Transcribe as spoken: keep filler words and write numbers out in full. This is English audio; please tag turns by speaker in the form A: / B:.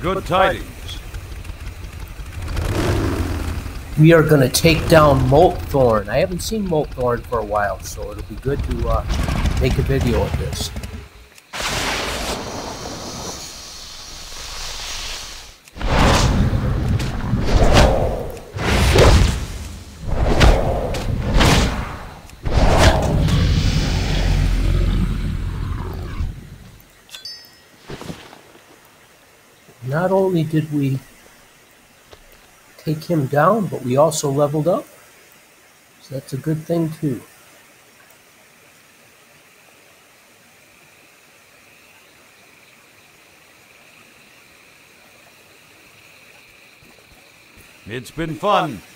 A: good tidings.
B: We are going to take down Molt Thorn. I haven't seen Molt Thorn for a while, so it'll be good to uh, make a video of this. Not only did we take him down, but we also leveled up. So that's a good thing too.
A: It's been fun.